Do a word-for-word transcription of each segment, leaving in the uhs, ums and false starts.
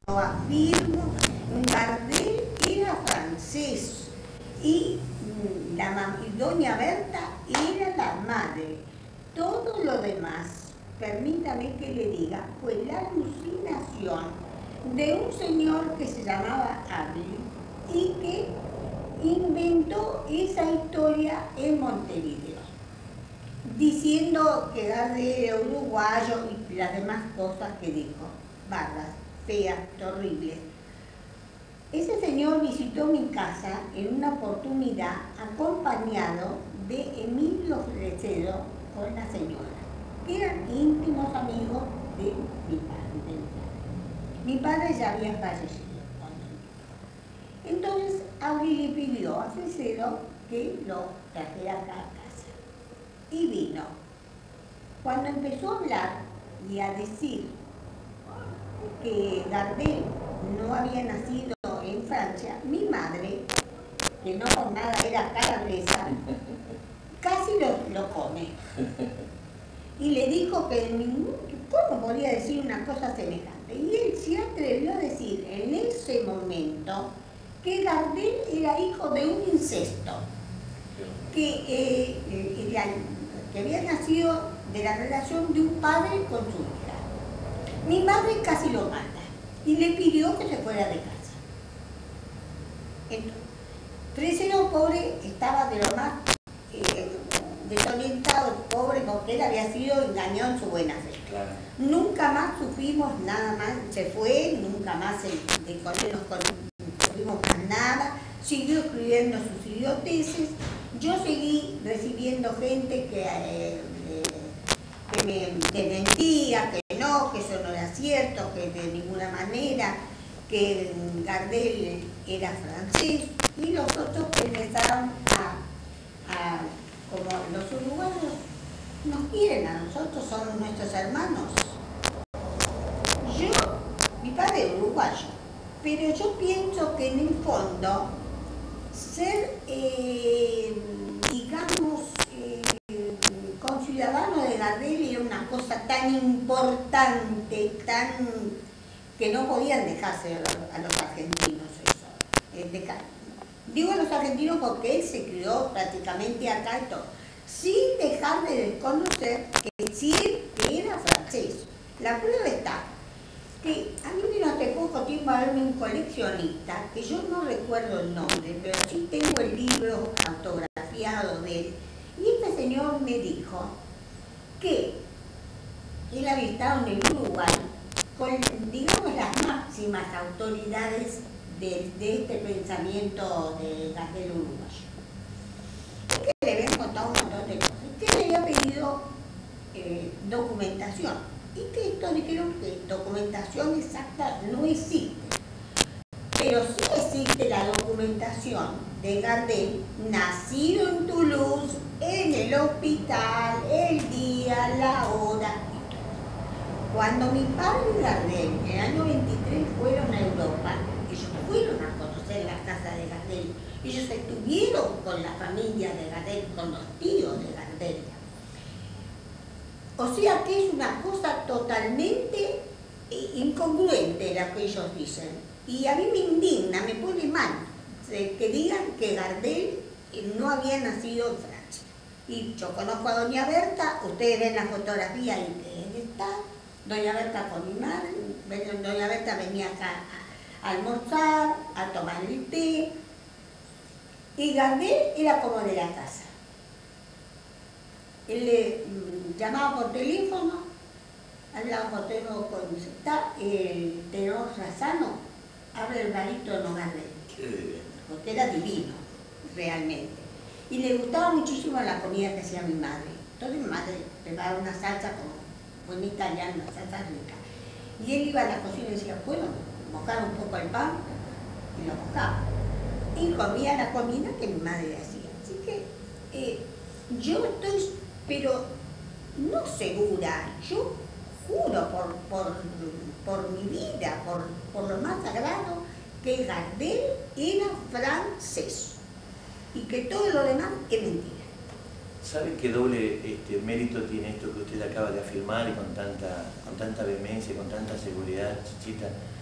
Lo afirmo, Gardel era francés y, la, y doña Berta era la madre. Todo lo demás, permítame que le diga, fue la alucinación de un señor que se llamaba Abel y que inventó esa historia en Montevideo, diciendo que Gardel era uruguayo y las demás cosas que dijo, vagas, feas, horribles. Ese señor visitó mi casa en una oportunidad acompañado de Emilio Fresedo con la señora, que eran íntimos amigos de mi padre. Mi padre ya había fallecido. Entonces Abril le pidió a Fresedo que lo trajera acá a casa. Y vino. Cuando empezó a hablar y a decir que Gardel no había nacido en Francia, mi madre, que no por nada era calabresa, casi lo, lo come. Y le dijo que ningún, ¿cómo podía decir una cosa semejante? Y él se atrevió a decir en ese momento que Gardel era hijo de un incesto, que, eh, era, que había nacido de la relación de un padre con su hija. Mi madre casi lo mata y le pidió que se fuera de casa. Entonces, Fresedo, pobre, estaba de lo más eh, desorientado, pobre, porque él había sido engañado en su buena fe. Claro. Nunca más supimos nada más, se fue, nunca más se, de con él nos supimos más nada, siguió escribiendo sus idioteces. Yo seguí recibiendo gente que, eh, eh, que me desmentía, que no, que eso no era cierto, que de ninguna manera, que Gardel era francés, y los otros empezaron a, a, como los uruguayos nos quieren a nosotros, son nuestros hermanos. Yo, mi padre es uruguayo, pero yo pienso que en el fondo ser, eh, digamos, eh, conciudadano de Gardel era una cosa tan importante, tan que no podían dejarse a los argentinos eso. Eh, dejar. Digo a los argentinos porque él se crió prácticamente acá y todo, sin dejar de desconocer que sí que era francés. La prueba está que a mí vino hace poco tiempo a verme un coleccionista, que yo no recuerdo el nombre, pero sí tengo el libro autografiado de él, y este señor me dijo que él había estado en el Uruguay con, digamos, las máximas autoridades de, de este pensamiento de Gardel uruguayo. Y que le habían contado un montón de cosas, que le había pedido eh, documentación. Y que estos dijeron que documentación exacta no existe. Pero sí existe la documentación de Gardel, nacido en Toulouse, en el hospital, el día, la hora. Cuando mi padre y Gardel en el año veintitrés fueron a Europa, ellos fueron a conocer la casa de Gardel. Ellos estuvieron con la familia de Gardel, con los tíos de Gardel. O sea que es una cosa totalmente incongruente lo que ellos dicen. Y a mí me indigna, me pone mal que digan que Gardel no había nacido en Francia. Y yo conozco a doña Berta, ustedes ven la fotografía y que está, doña Berta con mi madre, doña Berta venía acá a almorzar, a tomar el té, y Gardel era como de la casa. Él le llamaba por teléfono, hablaba por teléfono con está el tenor Razano, habla el barítono Gardel, porque era divino, realmente. Y le gustaba muchísimo la comida que hacía mi madre. Entonces mi madre preparaba una salsa como buen italiano, una salsa rica. Y él iba a la cocina y decía, bueno, mojar un poco el pan, y lo mojaba. Y comía la comida que mi madre hacía. Así que eh, yo estoy, pero no segura, yo juro por, por, por mi vida, por, por lo más sagrado, que Gardel era francés y que todo lo demás es mentira. ¿Sabe qué doble este, mérito tiene esto que usted acaba de afirmar y con tanta, con tanta vehemencia, con tanta seguridad, Chichita?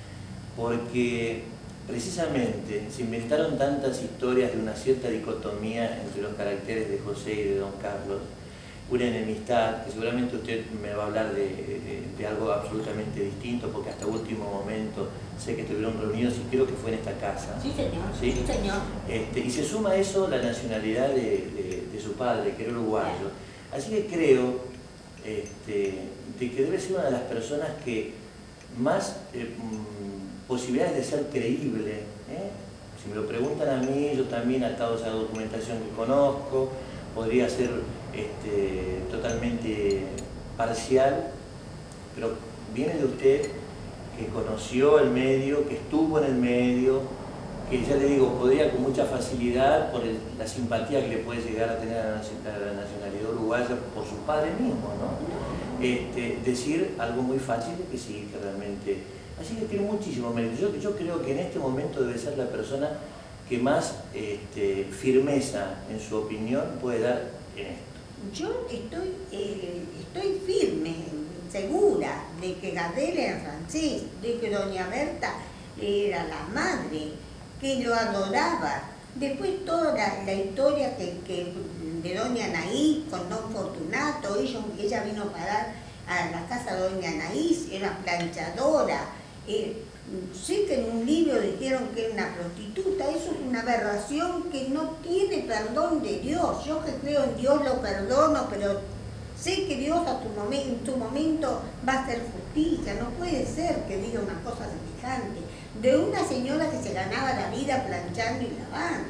porque precisamente se inventaron tantas historias de una cierta dicotomía entre los caracteres de José y de don Carlos, una enemistad, que seguramente usted me va a hablar de, de, de algo absolutamente distinto, porque hasta último momento sé que estuvieron reunidos y creo que fue en esta casa. Sí, señor. Sí, sí señor. Este, y se suma a eso la nacionalidad de, de, de su padre, que era uruguayo. Así que creo este, de que debe ser una de las personas que más eh, posibilidades de ser creíble. ¿eh? Si me lo preguntan a mí, yo también, atado a esa documentación que conozco, podría ser este, totalmente parcial, pero viene de usted que conoció el medio, que estuvo en el medio, que ya le digo, podría con mucha facilidad, por el, la simpatía que le puede llegar a tener a la, a la nacionalidad uruguaya por su padre mismo, ¿no? Este, decir algo muy fácil que sí, que realmente... Así que tiene muchísimo mérito. Yo, yo creo que en este momento debe ser la persona que más este, firmeza en su opinión puede dar en esto. Yo estoy, eh, estoy firme, segura de que Gardel era francés, de que doña Berta era la madre, que lo adoraba. Después toda la, la historia que, que de doña Anaís con don Fortunato, ella, ella vino a parar a la casa de doña Anaís, era planchadora. Eh, sé que en un libro dijeron que era una prostituta, eso es una aberración que no tiene perdón de Dios. Yo que creo en Dios lo perdono, pero sé que Dios a tu momen, en tu momento va a hacer justicia. No puede ser que diga una cosa semejante de una señora que se ganaba la vida planchando y lavando.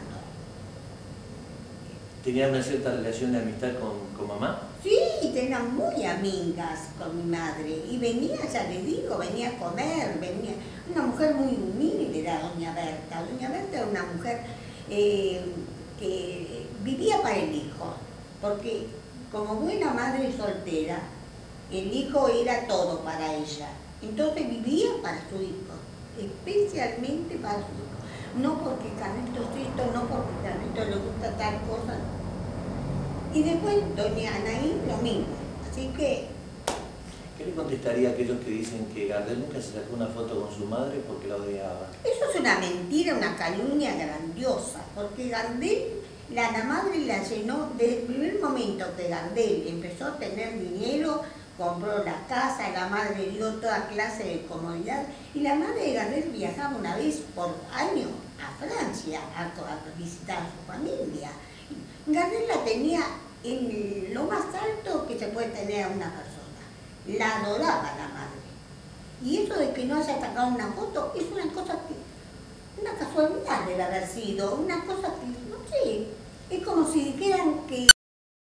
¿Tenía una cierta relación de amistad con, con mamá? Sí, eran muy amigas con mi madre y venía, ya les digo, venía a comer, venía, una mujer muy humilde era doña Berta. Doña Berta era una mujer eh, que vivía para el hijo, porque como buena madre soltera, el hijo era todo para ella, entonces vivía para su hijo, especialmente para su hijo. No porque Carlito es esto, no porque Carlito le gusta tal cosa. Y después doña Anaí lo mismo. Así que... ¿Qué le contestaría a aquellos que dicen que Gardel nunca se sacó una foto con su madre porque la odiaba? Eso es una mentira, una calumnia grandiosa, porque Gardel, la, la madre la llenó, desde el primer momento que Gardel empezó a tener dinero, compró la casa, la madre dio toda clase de comodidad, y la madre de Gardel viajaba una vez por año a Francia a, a visitar a su familia. Gardel la tenía en lo más alto que se puede tener a una persona. La adoraba la madre. Y eso de que no haya sacado una foto es una cosa que, una casualidad debe haber sido, una cosa que, no sé,